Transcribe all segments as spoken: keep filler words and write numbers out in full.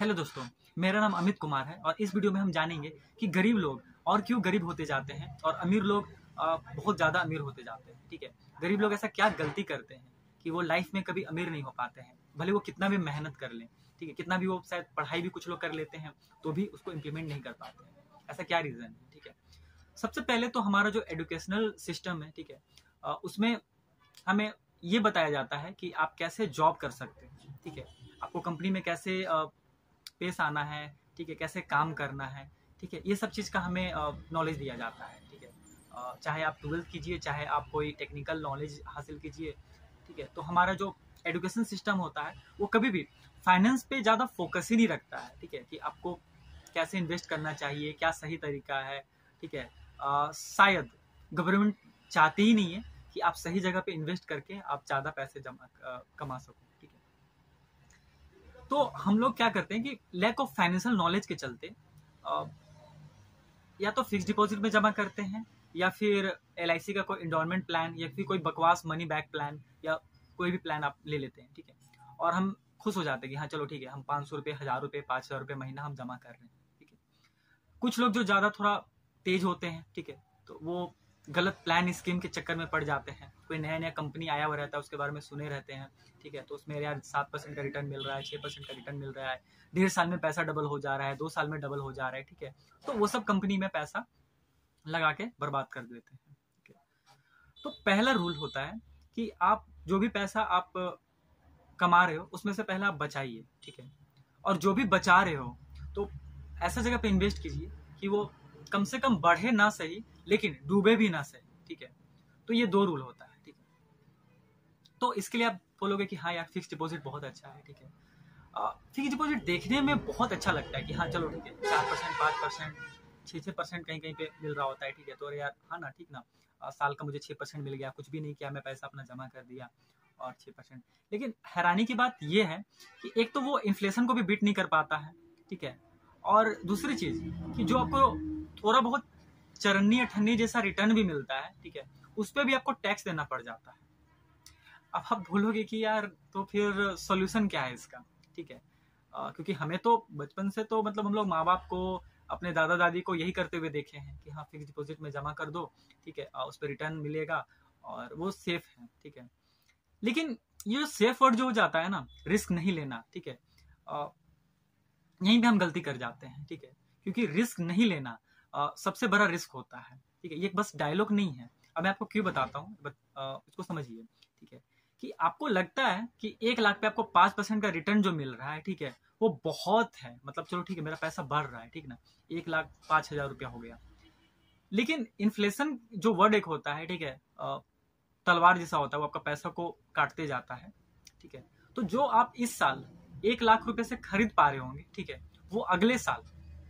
Hello दोस्तों, मेरा नाम अमित कुमार है और इस वीडियो में हम जानेंगे कि गरीब लोग और क्यों गरीब होते जाते हैं और अमीर लोग अ, बहुत ज़्यादा अमीर होते जाते हैं। ठीक है, गरीब लोग ऐसा क्या गलती करते हैं कि वो लाइफ में कभी अमीर नहीं हो पाते हैं, भले वो कितना भी मेहनत कर लें। ठीक है, कितना भी वो शायद पढ़ाई भी कुछ लोग कर लेते हैं तो भी उसको इम्प्लीमेंट नहीं कर पाते हैं। ऐसा क्या रीज़न है? ठीक है, सबसे पहले तो हमारा जो एजुकेशनल सिस्टम है, ठीक है, अ, उसमें हमें ये बताया जाता है कि आप कैसे जॉब कर सकते हैं। ठीक है, आपको कंपनी में कैसे अ, पेश आना है, ठीक है, कैसे काम करना है। ठीक है, ये सब चीज़ का हमें नॉलेज दिया जाता है। ठीक है, अ, चाहे आप ट्वेल्थ कीजिए, चाहे आप कोई टेक्निकल नॉलेज हासिल कीजिए। ठीक है, तो हमारा जो एजुकेशन सिस्टम होता है वो कभी भी फाइनेंस पे ज़्यादा फोकस ही नहीं रखता है। ठीक है, कि आपको कैसे इन्वेस्ट करना चाहिए, क्या सही तरीका है। ठीक है, अ, शायद गवर्नमेंट चाहती ही नहीं है कि आप सही जगह पे इन्वेस्ट करके आप ज़्यादा पैसे जमा अ, कमा सको। ठीक है, तो हम लोग क्या करते हैं कि लैक ऑफ फाइनेंशियल नॉलेज के चलते अ, या तो फिक्स डिपॉजिट में जमा करते हैं या फिर एल आई सी का कोई इंडोरमेंट प्लान या फिर कोई बकवास मनी बैक प्लान या कोई भी प्लान आप ले लेते हैं। ठीक है, और हम खुश हो जाते हैं कि हाँ चलो ठीक है, हम पाँच सौ रुपये, हज़ार रुपये, पाँच हज़ार रुपये महीना हम जमा कर रहे हैं। ठीक है, कुछ लोग जो ज़्यादा थोड़ा तेज होते हैं, ठीक है, तो वो गलत प्लान स्कीम के चक्कर में पड़ जाते हैं। कोई नया नया कंपनी आया हुआ रहता है, उसके बारे में सुने रहते हैं। ठीक है, तो उसमें यार सात परसेंट का रिटर्न मिल रहा है, छः परसेंट का रिटर्न मिल रहा है, डेढ़ साल में पैसा डबल हो जा रहा है, दो साल में डबल हो जा रहा है। ठीक है, तो वो सब कंपनी में पैसा लगा के बर्बाद कर देते हैं। ठीक है, तो पहला रूल होता है कि आप जो भी पैसा आप कमा रहे हो उसमें से पहले आप बचाइए। ठीक है, और जो भी बचा रहे हो तो ऐसा जगह पे इन्वेस्ट कीजिए कि वो कम से कम बढ़े ना सही लेकिन डूबे भी ना सही। ठीक है, तो ये दो रूल होता है। ठीक है, तो इसके लिए आप बोलोगे कि हाँ यार फिक्स डिपॉजिट बहुत अच्छा है। ठीक है, फिक्स डिपॉजिट देखने में बहुत अच्छा लगता है कि हाँ चलो ठीक है, चार परसेंट पाँच परसेंट छः छः परसेंट कहीं कहीं पे मिल रहा होता है। ठीक है, तो यार हाँ ना, ठीक ना, आ, साल का मुझे छः परसेंट मिल गया, कुछ भी नहीं किया, मैं पैसा अपना जमा कर दिया और छः परसेंट। लेकिन हैरानी की बात यह है कि एक तो वो इन्फ्लेशन को भी बीट नहीं कर पाता है। ठीक है, और दूसरी चीज़ कि जो आपको थोड़ा बहुत चरन्नी अठन्नी जैसा रिटर्न भी मिलता है, ठीक है, उस पर भी आपको टैक्स देना पड़ जाता है। अब आप बोलोगे कि यार तो फिर सॉल्यूशन क्या है इसका? ठीक है, आ, क्योंकि हमें तो बचपन से तो मतलब हम लोग माँ बाप को, अपने दादा दादी को यही करते हुए देखे हैं कि हाँ फिक्स डिपॉजिट में जमा कर दो। ठीक है, आ, उस पर रिटर्न मिलेगा और वो सेफ है। ठीक है, लेकिन ये जो सेफ वर्ड जो हो जाता है ना, रिस्क नहीं लेना, ठीक है, आ, यहीं पे हम गलती कर जाते हैं। ठीक है, क्योंकि रिस्क नहीं लेना आ, सबसे बड़ा रिस्क होता है। ठीक है, ये बस डायलॉग नहीं है। अब मैं आपको क्यों बताता हूँ, इसको समझिए। ठीक है, कि आपको लगता है कि एक लाख पे आपको पाँच परसेंट का रिटर्न जो मिल रहा है, ठीक है, वो बहुत है, मतलब चलो ठीक है मेरा पैसा बढ़ रहा है, ठीक ना, एक लाख पाँच हजार रुपया हो गया। लेकिन इन्फ्लेशन जो वर्ड एक होता है, ठीक है, तलवार जैसा होता है, वो आपका पैसा को काटते जाता है। ठीक है, तो जो आप इस साल एक लाख रुपए से खरीद पा रहे होंगे, ठीक है, वो अगले साल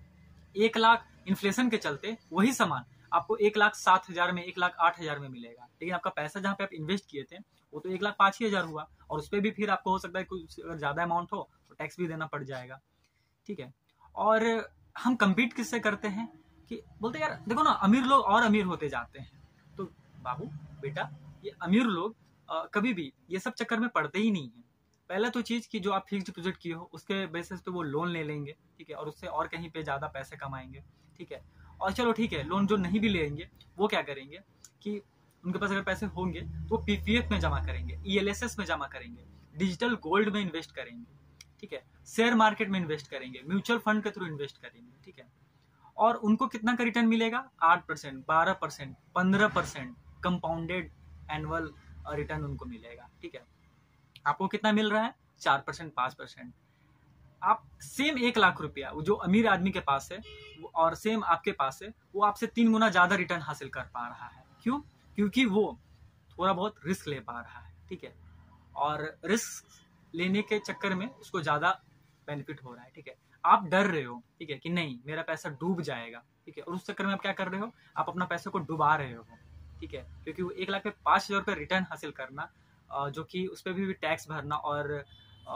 एक लाख इन्फ्लेशन के चलते वही सामान आपको एक लाख सात हजार में, एक लाख आठ हजार में मिलेगा। लेकिन आपका पैसा जहाँ पे आप इन्वेस्ट किए थे वो तो एक लाख पाँच ही हजार हुआ, और उस पर भी फिर आपको हो सकता है कुछ अगर ज्यादा अमाउंट हो तो टैक्स भी देना पड़ जाएगा। ठीक है, और हम कम्पीट किससे करते हैं कि बोलते हैं यार देखो ना, अमीर लोग और अमीर होते जाते हैं। तो बाबू बेटा, ये अमीर लोग आ, कभी भी ये सब चक्कर में पड़ते ही नहीं है। पहला तो चीज कि जो आप फिक्स डिपॉजिट किए हो उसके बेसिस पे वो लोन ले लेंगे। ठीक है, और उससे और कहीं पे ज्यादा पैसे कमाएंगे। ठीक है, और चलो ठीक है, लोन जो नहीं भी लेंगे वो क्या करेंगे कि उनके पास अगर पैसे होंगे तो पी पी एफ में जमा करेंगे, ई एल एस एस में जमा करेंगे, डिजिटल गोल्ड में इन्वेस्ट करेंगे। ठीक है, शेयर मार्केट में इन्वेस्ट करेंगे, म्यूचुअल फंड के थ्रू इन्वेस्ट करेंगे। ठीक है, और उनको कितना का रिटर्न मिलेगा? आठ परसेंट, बारह परसेंट, पंद्रह परसेंट कंपाउंडेड एनुअल रिटर्न उनको मिलेगा। ठीक है, आपको कितना मिल रहा है? चार परसेंट, पांच परसेंट। आप सेम एक लाख रुपया जो अमीर आदमी के पास है और सेम आपके पास है, वो आपसे तीन गुना ज्यादा रिटर्न हासिल कर पा रहा है। क्यों? क्योंकि वो थोड़ा बहुत रिस्क ले पा रहा है। ठीक है, और रिस्क लेने के चक्कर में उसको ज्यादा बेनिफिट हो रहा है। ठीक है, आप डर रहे हो, ठीक है, कि नहीं मेरा पैसा डूब जाएगा। ठीक है, और उस चक्कर में आप क्या कर रहे हो? आप अपना पैसा को डुबा रहे हो। ठीक है, क्योंकि वो एक लाख पे पांच हजार रुपये रिटर्न हासिल करना, जो कि उस पर भी, भी टैक्स भरना, और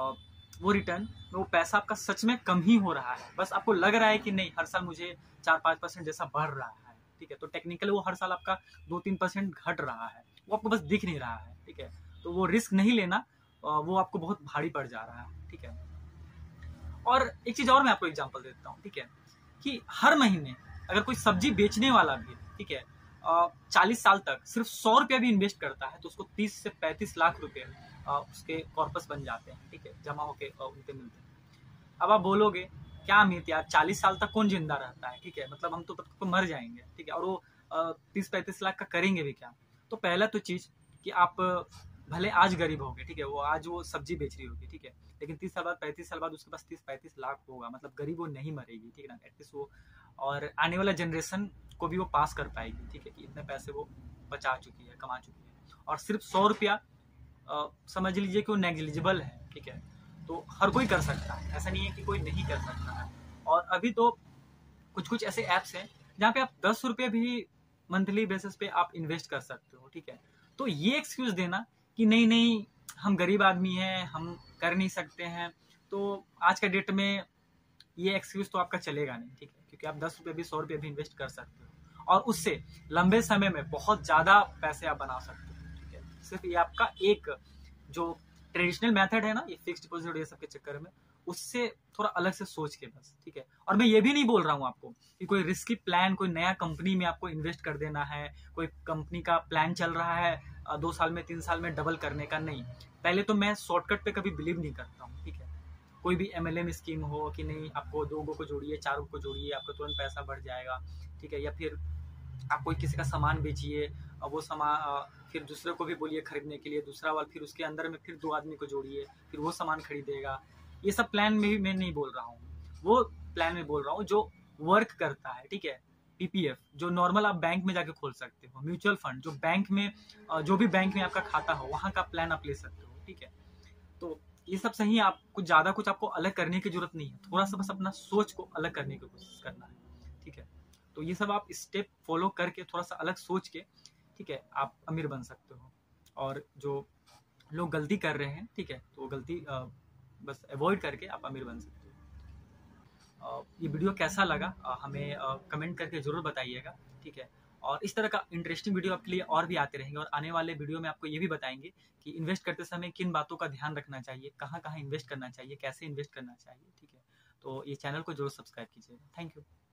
वो रिटर्न वो पैसा आपका सच में कम ही हो रहा है। बस आपको लग रहा है कि नहीं हर साल मुझे चार पाँच परसेंट जैसा बढ़ रहा है। ठीक है, तो टेक्निकली वो हर साल आपका दो तीन परसेंट घट रहा है, वो आपको बस दिख नहीं रहा है। ठीक है, तो वो रिस्क नहीं लेना, वो आपको बहुत भारी पड़ जा रहा है। ठीक है, और एक चीज और मैं आपको एग्जांपल देता हूँ, ठीक है, कि हर महीने अगर कोई सब्जी बेचने वाला भी, ठीक है, चालीस साल तक सिर्फ सौ रुपया भी इन्वेस्ट करता है तो उसको तीस से पैंतीस लाख रुपए उसके कॉर्पस बन जाते हैं, ठीक है, जमा होके उनके मिलते हैं। अब आप बोलोगे क्या अमित यार, चालीस साल तक कौन जिंदा रहता है, ठीक है, मतलब हम तो तब तो मर जाएंगे, ठीक है, और वो तीस पैंतीस लाख का करेंगे भी क्या। तो पहला तो चीज कि आप भले आज गरीब होगे, ठीक है, वो आज वो सब्जी बेच रही होगी, ठीक है, लेकिन तीस साल बाद पैंतीस साल बाद उसके पास तीस पैंतीस लाख होगा, मतलब गरीब वो नहीं मरेगी, ठीक है ना, एटलीस्ट वो और आने वाला जनरेशन को भी वो पास कर पाएगी, ठीक है, कि इतने पैसे वो बचा चुकी है, कमा चुकी है। और सिर्फ सौ रुपया समझ लीजिए कि वो नेग्लिजिबल है, ठीक है, तो हर कोई कर सकता है, ऐसा नहीं है कि कोई नहीं कर सकता है। और अभी तो कुछ कुछ ऐसे ऐप्स हैं जहाँ पे आप दस रुपये भी मंथली बेसिस पे आप इन्वेस्ट कर सकते हो, ठीक है। तो ये एक्सक्यूज देना कि नहीं नहीं हम गरीब आदमी हैं, हम कर नहीं सकते हैं, तो आज के डेट में ये एक्सक्यूज तो आपका चलेगा नहीं, ठीक है, क्योंकि आप दस रुपये भी सौ रुपये भी इन्वेस्ट कर सकते हो और उससे लंबे समय में बहुत ज्यादा पैसे आप बना सकते हो, ठीक है। सिर्फ ये आपका एक जो ट्रेडिशनल मेथड है ना, ये फिक्स्ड डिपॉजिट ये सब के चक्कर में, उससे थोड़ा अलग से सोच के बस, ठीक है। और मैं ये भी नहीं बोल रहा हूँ आपको कि कोई रिस्की प्लान, कोई नया कंपनी में आपको इन्वेस्ट कर देना है, कोई कंपनी का प्लान चल रहा है दो साल में तीन साल में डबल करने का, नहीं। पहले तो मैं शॉर्टकट पे कभी बिलीव नहीं करता हूँ, ठीक है। कोई भी एमएलएम स्कीम हो कि नहीं आपको दो गो को जोड़िए, चार गो को जोड़िए, आपका तुरंत पैसा बढ़ जाएगा, ठीक है, या फिर आप कोई किसी का सामान बेचिए, वो सामान फिर दूसरे को भी बोलिए खरीदने के लिए, दूसरा वाला फिर उसके अंदर में फिर दो आदमी को जोड़िए, फिर वो सामान खरीदेगा। ये सब प्लान में भी मैं नहीं बोल रहा हूँ, वो प्लान में बोल रहा हूँ जो वर्क करता है, ठीक है। पीपीएफ जो नॉर्मल आप बैंक में जाके खोल सकते हो, म्यूचुअल फंड जो बैंक में जो भी बैंक में आपका खाता हो वहां का प्लान आप ले सकते हो, ठीक है। तो ये सब सही है, आप कुछ ज्यादा कुछ आपको अलग करने की जरूरत नहीं है, थोड़ा सा बस अपना सोच को अलग करने की कोशिश करना है, ठीक है। तो ये सब आप स्टेप फॉलो करके थोड़ा सा अलग सोच के, ठीक है, आप अमीर बन सकते हो। और जो लोग गलती कर रहे हैं, ठीक है, तो वो गलती बस अवॉइड करके आप अमीर बन सकते हो। ये वीडियो कैसा लगा हमें कमेंट करके जरूर बताइएगा, ठीक है। और इस तरह का इंटरेस्टिंग वीडियो आपके लिए और भी आते रहेंगे, और आने वाले वीडियो में आपको ये भी बताएंगे कि इन्वेस्ट करते समय किन बातों का ध्यान रखना चाहिए, कहाँ कहाँ इन्वेस्ट करना चाहिए, कैसे इन्वेस्ट करना चाहिए, ठीक है। तो ये चैनल को जरूर सब्सक्राइब कीजिएगा। Thank you.